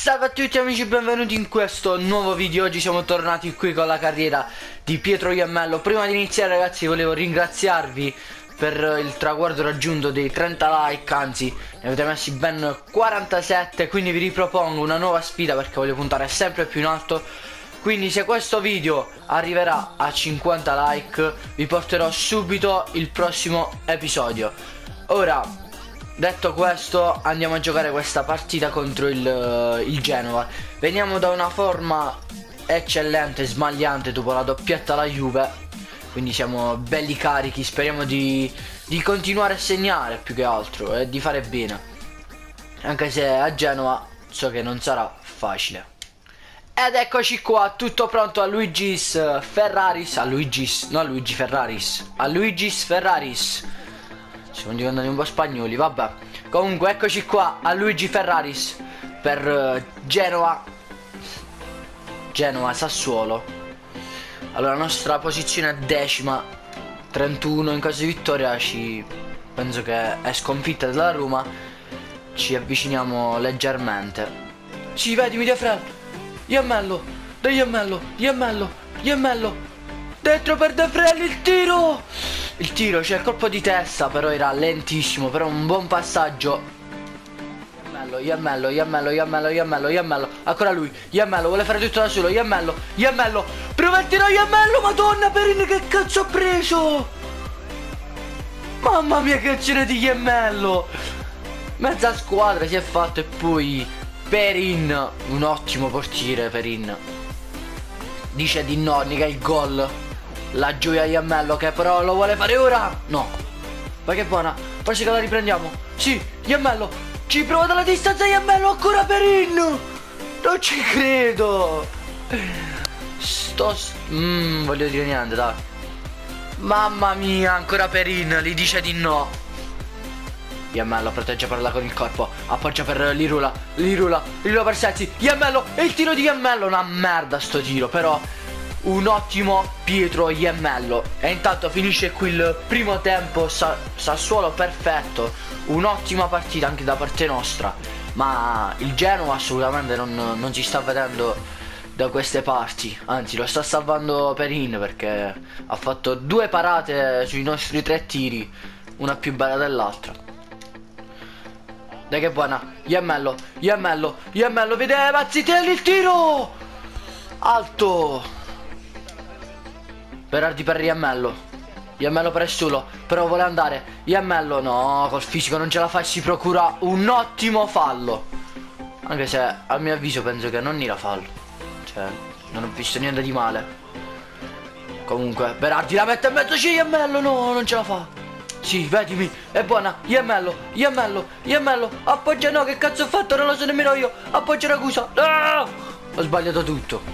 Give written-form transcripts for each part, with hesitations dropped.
Salve a tutti amici, benvenuti in questo nuovo video. Oggi siamo tornati qui con la carriera di Pietro Iammello. Prima di iniziare ragazzi volevo ringraziarvi per il traguardo raggiunto dei 30 like, anzi ne avete messi ben 47, quindi vi ripropongo una nuova sfida perché voglio puntare sempre più in alto. Quindi se questo video arriverà a 50 like vi porterò subito il prossimo episodio. Ora, detto questo, andiamo a giocare questa partita contro il Genova. Veniamo da una forma eccellente, smagliante dopo la doppietta alla Juve, quindi siamo belli carichi. Speriamo di continuare a segnare più che altro e di fare bene, anche se a Genova so che non sarà facile. Ed eccoci qua, tutto pronto a Luigi's Ferraris. A Luigi's Ferraris. Siamo diventati un po' spagnoli, vabbè. Comunque eccoci qua a Luigi Ferraris per Genova Sassuolo. Allora la nostra posizione è 10ª, 31 in caso di vittoria. Penso che è sconfitta della Roma. Ci avviciniamo leggermente. Sì, vedi, mi dia Fred. Iammello, dai Iammello, dentro per De Frelli, il tiro, c'è il colpo di testa, però era lentissimo, però un buon passaggio. Iammello, ancora lui, Iammello vuole fare tutto da solo, Iammello, prova il tiro, Iammello, madonna Perin, che cazzo ha preso? Mamma mia che azione di Iammello, mezza squadra si è fatto. E poi Perin, un ottimo portiere. Perin dice di no, nega il gol. La gioia Iammello che però lo vuole fare ora. No, ma che buona, forse che la riprendiamo. Sì, Iammello, ci prova dalla distanza Iammello, ancora Perin. Non ci credo. Voglio dire niente, dai. Mamma mia, ancora Perin, gli dice di no. Iammello protegge per con il corpo, appoggia per Lirula per Sensi, Iammello, e il tiro di Iammello, una merda sto tiro, però un ottimo Pietro Iammello. E intanto finisce qui il primo tempo, Sassuolo perfetto, un'ottima partita anche da parte nostra, ma il Genoa assolutamente non si sta vedendo da queste parti, anzi lo sta salvando Perin perché ha fatto 2 parate sui nostri 3 tiri, una più bella dell'altra. Dai che buona, Iammello, vede Mazzitelli, il tiro alto, Berardi per Iammello per Estulo, però vuole andare Iammello, no, col fisico non ce la fa e si procura un ottimo fallo, anche se a mio avviso penso che non era fallo, cioè non ho visto niente di male. Comunque Berardi la mette in mezzo, c'è Iammello, no, non ce la fa. Sì, vedimi, è buona, Iammello, appoggia, no, che cazzo ho fatto, non lo so nemmeno io, appoggia Ragusa, no! Ho sbagliato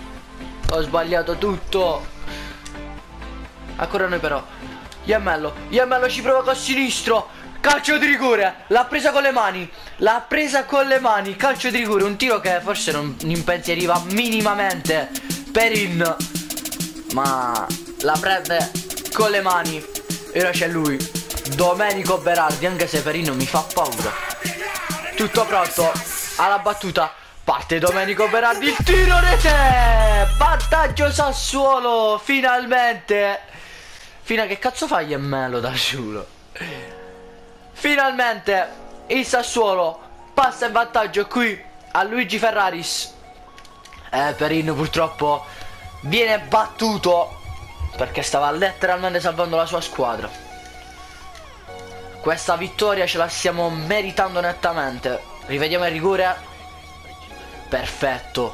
tutto, ancora noi però, Iammello ci prova col sinistro, calcio di rigore, l'ha presa con le mani, calcio di rigore, un tiro che forse non impensieriva minimamente Perin, ma la prende con le mani, e ora c'è lui, Domenico Berardi, anche se Perin mi fa paura. Tutto pronto alla battuta, parte Domenico Berardi, il tiro, rete, vantaggio Sassuolo, finalmente. Fino a che cazzo fa Iammello da solo? Finalmente il Sassuolo passa in vantaggio qui a Luigi Ferraris. Perin purtroppo viene battuto perché stava letteralmente salvando la sua squadra. Questa vittoria ce la stiamo meritando nettamente. Rivediamo il rigore. Perfetto.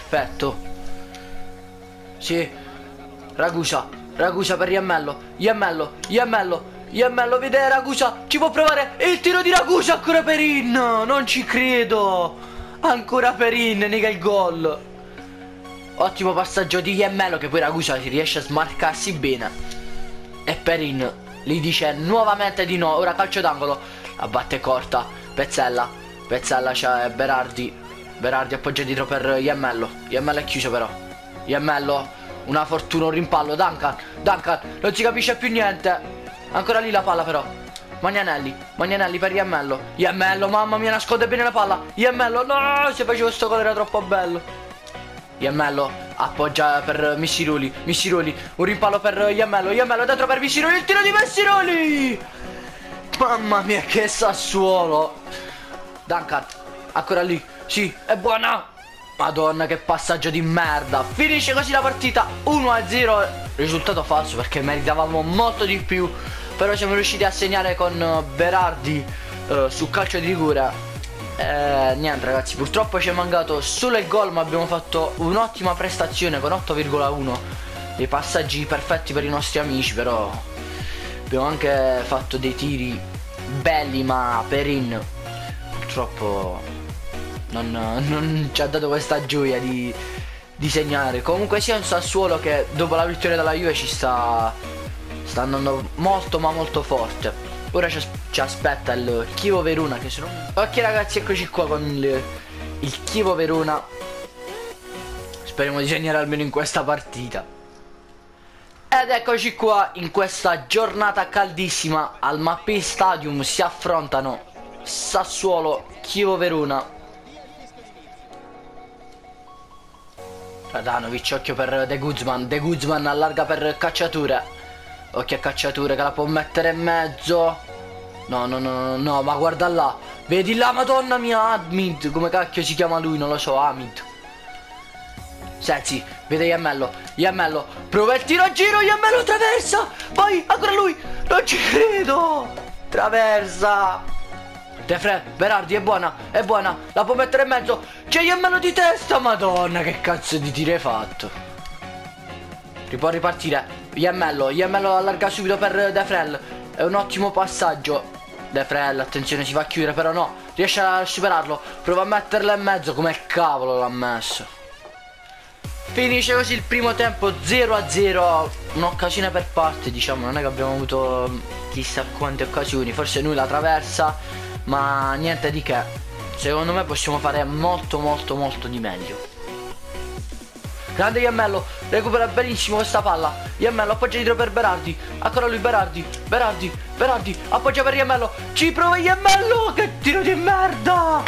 Sì, Ragusa per Iammello, vede Ragusa, ci può provare, e il tiro di Ragusa, ancora Perin, non ci credo, ancora Perin nega il gol. Ottimo passaggio di Iammello, che poi Ragusa si riesce a smarcarsi bene, e Perin gli dice nuovamente di no. Ora calcio d'angolo, la batte corta, Pezzella c'è Berardi appoggia dietro per Iammello è chiuso però, Iammello, una fortuna, un rimpallo, Duncan, non si capisce più niente, ancora lì la palla però, Magnanelli per Iemmello, mamma mia, nasconde bene la palla. Iemmello, no, se facevo sto gol era troppo bello. Iemmello appoggia per Missiroli, un rimpallo per Iemmello, dentro per Missiroli, il tiro di Missiroli. Mamma mia, che Sassuolo. Duncan, ancora lì, sì, è buona. Madonna, che passaggio di merda. Finisce così la partita 1-0. Risultato falso perché meritavamo molto di più, però siamo riusciti a segnare con Berardi su calcio di rigore. Niente ragazzi, purtroppo ci è mancato solo il gol, ma abbiamo fatto un'ottima prestazione con 8,1, dei passaggi perfetti per i nostri amici. Però abbiamo anche fatto dei tiri belli, ma Perin purtroppo non ci ha dato questa gioia di segnare. Comunque sia un Sassuolo che dopo la vittoria della Juve sta andando molto ma molto forte. Ora ci aspetta il Chievo Verona, che sono... Ok ragazzi, eccoci qua con il Chievo Verona. Speriamo di segnare almeno in questa partita. Ed eccoci qua in questa giornata caldissima. Al Mapei Stadium si affrontano Sassuolo, Chievo Verona. Radanovic, occhio per De Guzman allarga per Cacciature. Occhio a Cacciature che la può mettere in mezzo. No, ma guarda là. Vedi là, madonna mia, Hamid. Come cacchio si chiama lui, non lo so, Hamid. Sensi, vede Iemmello. Prova il tiro a giro, Iemmello traversa. Poi, ancora lui. Non ci credo. Traversa. De Vrij, Berardi, è buona, la può mettere in mezzo. C'è Iemmello di testa, madonna, che cazzo di tiro hai fatto. Può ripartire, Iemmello allarga subito per De Vrij. È un ottimo passaggio. De Vrij, attenzione, si va a chiudere, però no, riesce a superarlo. Prova a metterla in mezzo, come cavolo l'ha messo. Finisce così il primo tempo 0-0. Un'occasione per parte, diciamo, non è che abbiamo avuto chissà quante occasioni. Forse lui la traversa, ma niente di che. Secondo me possiamo fare molto di meglio. Grande Iemmello, recupera benissimo questa palla. Iemmello appoggia dietro per Berardi. Ancora lui Berardi, appoggia per Iemmello. Ci prova Iemmello. Che tiro di merda.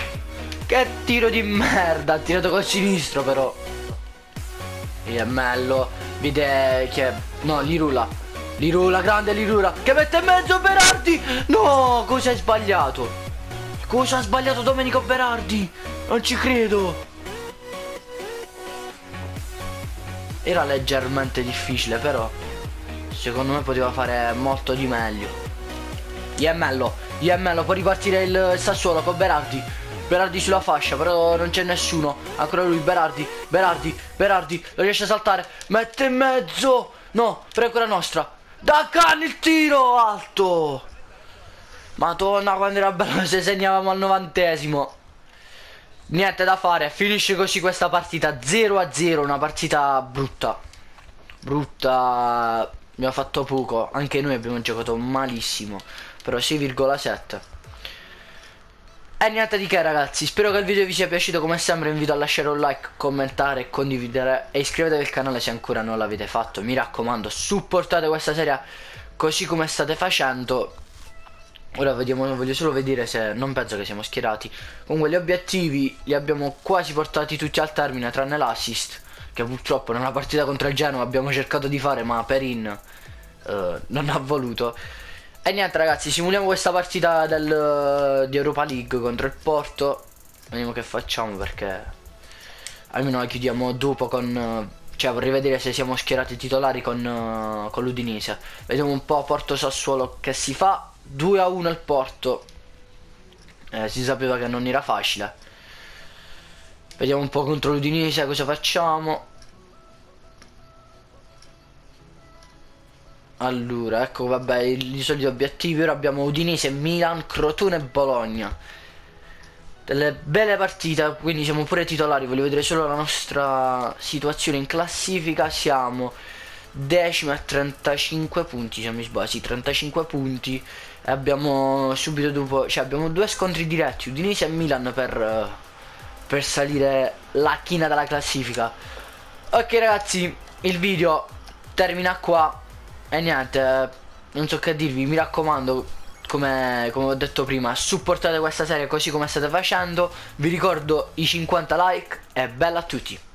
Ha tirato col sinistro però. Iemmello vede che... No, Lirula, grande Lirula, che mette in mezzo Berardi. No, cosa hai sbagliato? Cosa ha sbagliato Domenico Berardi? Non ci credo. Era leggermente difficile, però secondo me poteva fare molto di meglio. Iemmello può ripartire il Sassuolo con Berardi sulla fascia, però non c'è nessuno. Ancora lui Berardi, lo riesce a saltare, mette in mezzo. No, però è ancora nostra. Da Can il tiro alto. Madonna, quando era bello se segnavamo al 90esimo. Niente da fare, finisce così questa partita 0-0, una partita brutta. Abbiamo fatto poco, anche noi abbiamo giocato malissimo, però 6,7. E niente di che ragazzi, spero che il video vi sia piaciuto. Come sempre vi invito a lasciare un like, commentare, condividere e iscrivetevi al canale se ancora non l'avete fatto. Mi raccomando, supportate questa serie così come state facendo. Ora vediamo, voglio solo vedere se... Non penso che siamo schierati. Comunque gli obiettivi li abbiamo quasi portati tutti al termine, tranne l'assist, che purtroppo nella partita contro il Genoa abbiamo cercato di fare, ma Perin non ha voluto. E niente ragazzi, simuliamo questa partita di Europa League contro il Porto. Vediamo che facciamo, perché almeno la chiudiamo dopo con... Cioè vorrei vedere se siamo schierati titolari con l'Udinese. Vediamo un po' Porto Sassuolo che si fa. 2-1 il Porto. Si sapeva che non era facile. Vediamo un po' contro l'Udinese cosa facciamo. Allora, ecco, vabbè, i soliti obiettivi. Ora abbiamo Udinese, Milan, Crotone e Bologna. Delle belle partite, quindi siamo pure titolari. Voglio vedere solo la nostra situazione in classifica. Siamo decimi a 35 punti, se non mi sbaglio, sì, 35 punti. E abbiamo subito dopo, cioè abbiamo due scontri diretti, Udinese e Milan, per salire la china della classifica. Ok ragazzi, il video termina qua. E niente, non so che dirvi, mi raccomando, come ho detto prima, supportate questa serie così come state facendo. Vi ricordo i 50 like e bella a tutti.